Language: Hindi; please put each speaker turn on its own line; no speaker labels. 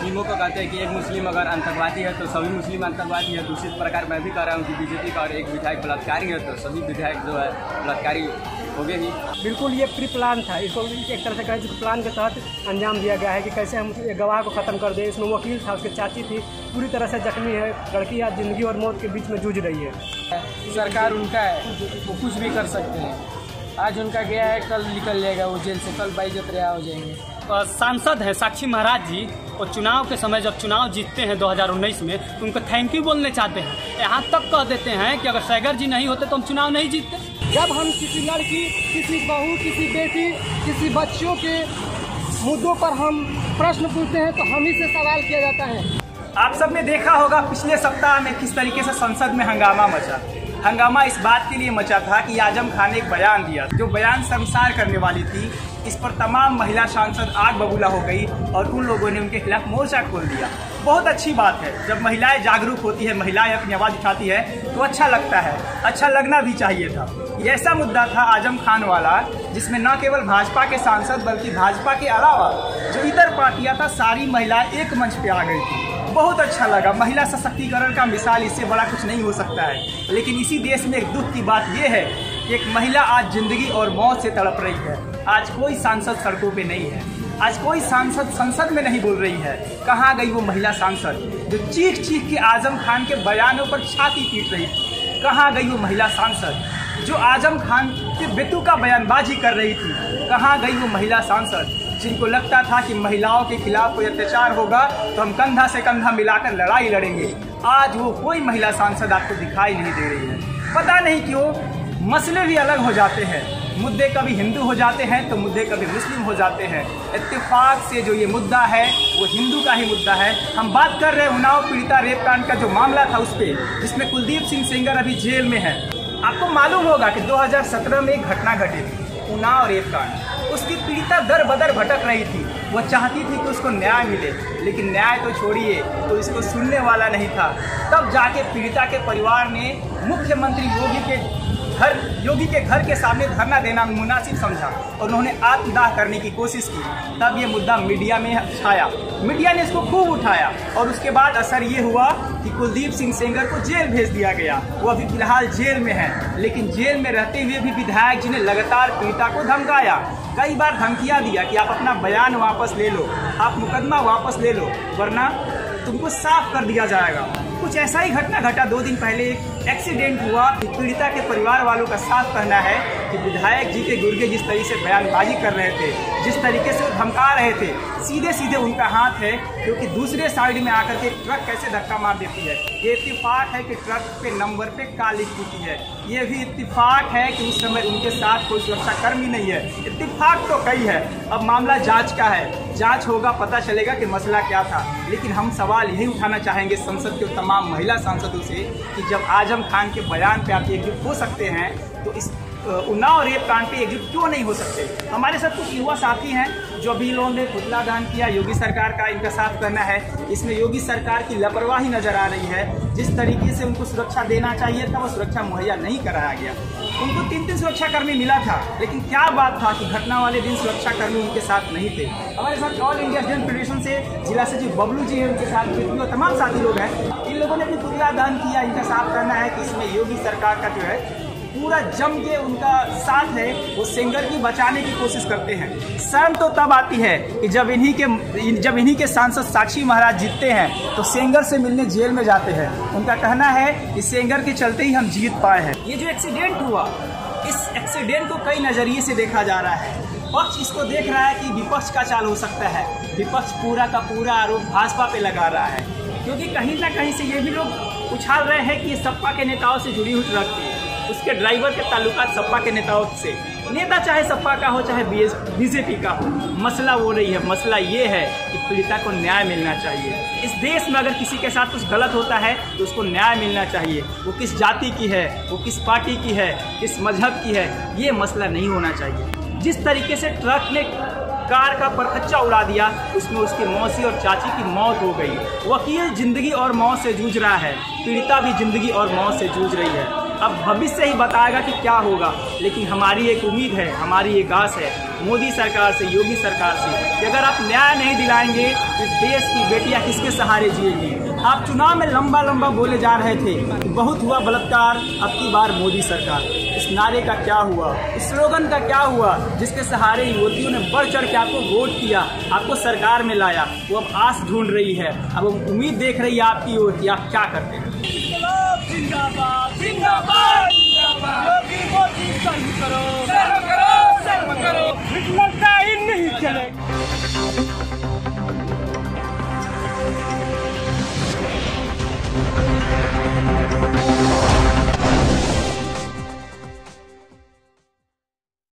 मुस्लिमों को कहते हैं कि एक मुस्लिम अगर आतंकवादी है तो सभी मुस्लिम आतंकवादी है। दूसरी प्रकार मैं भी कह रहा हूँ कि बीजेपी का और एक विधायक बलात्कारी है तो सभी विधायक जो है बलात्कारी हो गए ही।
बिल्कुल ये प्री प्लान था, इसको एक तरह से कहें तो प्लान के तहत अंजाम दिया गया है कि कैसे हम गवाह को ख़त्म कर दें। इसमें वकील था, उसकी चाची थी, पूरी तरह से जख्मी है। लड़की आज ज़िंदगी और मौत के बीच में जूझ रही है।
सरकार उनका है, वो कुछ भी कर सकते हैं। आज उनका गया है, कल निकल जाएगा वो जेल से, कल बाइज्जत रिहा हो जाएंगे।
सांसद है साक्षी महाराज जी, और चुनाव के समय जब चुनाव जीतते हैं 2019 में तो उनको थैंक यू बोलने चाहते हैं। यहाँ तक कह देते हैं कि अगर सैगर जी नहीं होते तो हम चुनाव नहीं जीतते।
जब हम किसी लड़की, किसी बहू, किसी बेटी, किसी बच्चों के मुद्दों पर हम प्रश्न पूछते हैं तो हम ही से सवाल किया जाता है।
आप सब ने देखा होगा पिछले सप्ताह में किस तरीके से संसद में हंगामा मचा। हंगामा इस बात के लिए मचा था कि आजम खान ने एक बयान दिया, जो बयान शर्मसार करने वाली थी। इस पर तमाम महिला सांसद आग बबूला हो गई और उन लोगों ने उनके खिलाफ मोर्चा खोल दिया। बहुत अच्छी बात है, जब महिलाएं जागरूक होती है, महिलाएं अपनी आवाज़ उठाती है तो अच्छा लगता है, अच्छा लगना भी चाहिए था। ये ऐसा मुद्दा था आजम खान वाला जिसमें न केवल भाजपा के सांसद बल्कि भाजपा के अलावा जो इतर पार्टियां था सारी महिलाएं एक मंच पे आ गई थी। बहुत अच्छा लगा। महिला सशक्तिकरण का मिसाल इससे बड़ा कुछ नहीं हो सकता है। लेकिन इसी देश में एक दुख की बात यह है कि एक महिला आज जिंदगी और मौत से तड़प रही है। आज कोई सांसद सड़कों पे नहीं है, आज कोई सांसद संसद में नहीं बोल रही है। कहाँ गई वो महिला सांसद जो चीख चीख के आजम खान के बयानों पर छाती पीट रही थी? कहाँ गई वो महिला सांसद जो आजम खान के बेतुका बयानबाजी कर रही थी? कहाँ गई वो महिला सांसद जिनको लगता था कि महिलाओं के खिलाफ कोई अत्याचार होगा तो हम कंधा से कंधा मिलाकर लड़ाई लड़ेंगे? आज वो कोई महिला सांसद आपको दिखाई नहीं दे रही है। पता नहीं क्यों मसले भी अलग हो जाते हैं। मुद्दे कभी हिंदू हो जाते हैं तो मुद्दे कभी मुस्लिम हो जाते हैं। इत्तेफाक से जो ये मुद्दा है वो हिंदू का ही मुद्दा है। हम बात कर रहे हैं उन्नाव पीड़िता रेप कांड का जो मामला था उस पर, जिसमें कुलदीप सिंह सेंगर अभी जेल में है। आपको मालूम होगा कि 2017 में एक घटना घटी थी, उन्नाव रेप कांड। उसकी पीड़िता दर बदर भटक रही थी। वो चाहती थी कि उसको न्याय मिले, लेकिन न्याय तो छोड़िए, तो इसको सुनने वाला नहीं था। तब जाके पीड़िता के परिवार ने मुख्यमंत्री योगी के घर के सामने धरना देना मुनासिब समझा और उन्होंने आत्मदाह करने की कोशिश की। तब ये मुद्दा मीडिया में छाया, मीडिया ने इसको खूब उठाया और उसके बाद असर ये हुआ कि कुलदीप सिंह सेंगर को जेल भेज दिया गया। वो अभी फिलहाल जेल में है, लेकिन जेल में रहते हुए भी विधायक जी ने लगातार पीड़िता को धमकाया। कई बार धमकियाँ दिया कि आप अपना बयान वापस ले लो, आप मुकदमा वापस ले लो, वरना तुमको साफ कर दिया जाएगा। कुछ ऐसा ही घटना घटा 2 दिन पहले। एक एक्सीडेंट हुआ। पीड़िता के परिवार वालों का साफ कहना है कि विधायक जी के गुर्गे जिस तरीके से बयानबाजी कर रहे थे, जिस तरीके से वो धमका रहे थे, सीधे सीधे उनका हाथ है, क्योंकि दूसरे साइड में आकर के ट्रक कैसे धक्का मार देती है। ये इत्तेफाक है कि ट्रक पे नंबर पे काली टूटी है। ये भी इत्तेफाक है कि उस समय उनके साथ कोई सुरक्षा कर्मी नहीं है। इत्तेफाक तो कई है। अब मामला जांच का है, जांच होगा, पता चलेगा कि मसला क्या था। लेकिन हम सवाल यही उठाना चाहेंगे संसद के तमाम महिला सांसदों से कि जब आजम खान के बयान पे आप एकजुट हो सकते हैं तो इस उन्नाव रेप कांड पे एकजुट क्यों नहीं हो सकते? हमारे साथ कुछ युवा साथी हैं जो अभी इन्होंने पुतला दान किया योगी सरकार का, इनका साथ करना है। इसमें योगी सरकार की लापरवाही नजर आ रही है। जिस तरीके से उनको सुरक्षा देना चाहिए था वो सुरक्षा मुहैया नहीं कराया गया। उनको 3 सुरक्षाकर्मी मिला था, लेकिन क्या बात था कि घटना वाले दिन सुरक्षाकर्मी उनके साथ नहीं थे। हमारे साथ ऑल इंडिया स्टूडेंट फेडरेशन से जिला सचिव बबलू जी हैं, उनके साथ और तमाम साथी लोग हैं। इन लोगों ने अपनी पुतला दान किया। इनका साथ करना है कि इसमें योगी सरकार का जो है पूरा जम के उनका साथ है, वो सेंगर की बचाने की कोशिश करते हैं। शर्म तो तब आती है कि जब इन्हीं के सांसद साक्षी महाराज जीतते हैं तो सेंगर से मिलने जेल में जाते हैं। उनका कहना है कि सेंगर के चलते ही हम जीत पाए हैं। ये जो एक्सीडेंट हुआ, इस एक्सीडेंट को कई नज़रिए से देखा जा रहा है। पक्ष इसको देख रहा है कि विपक्ष का चाल हो सकता है। विपक्ष पूरा का पूरा आरोप भाजपा पे लगा रहा है, क्योंकि कहीं ना कहीं से ये भी लोग उछाल रहे हैं कि ये सपा के नेताओं से जुड़ी हुई ट्रक थी, उसके ड्राइवर के ताल्लुकात सपा के नेताओं से। नेता चाहे सपा का हो चाहे बीजेपी का हो, मसला वो नहीं है। मसला ये है कि पीड़िता को न्याय मिलना चाहिए। इस देश में अगर किसी के साथ कुछ गलत होता है तो उसको न्याय मिलना चाहिए। वो किस जाति की है, वो किस पार्टी की है, किस मजहब की है, ये मसला नहीं होना चाहिए। जिस तरीके से ट्रक ने कार का परखच्चा उड़ा दिया, उसमें उसकी मौसी और चाची की मौत हो गई। वकील जिंदगी और मौत से जूझ रहा है, पीड़िता भी जिंदगी और मौत से जूझ रही है। अब भविष्य ही बताएगा कि क्या होगा। लेकिन हमारी एक उम्मीद है, हमारी एक आस है मोदी सरकार से, योगी सरकार से, कि अगर आप न्याय नहीं दिलाएंगे तो देश की बेटियां किसके सहारे जिएंगी। आप चुनाव में लंबा लंबा बोले जा रहे थे कि बहुत हुआ बलात्कार, अब की बार मोदी सरकार। इस नारे का क्या हुआ, इस स्लोगन का क्या हुआ, जिसके सहारे युवतियों ने बढ़ चढ़ के आपको वोट किया, आपको सरकार में लाया, वो अब आस ढूंढ रही है, अब उम्मीद देख रही है आपकी ओर कि आप क्या करते हैं।
जिंदाबाद जिंदाबाद योगी मोदी सर्व करो, सर्व करो, सर्व करो, नहीं चलेगा।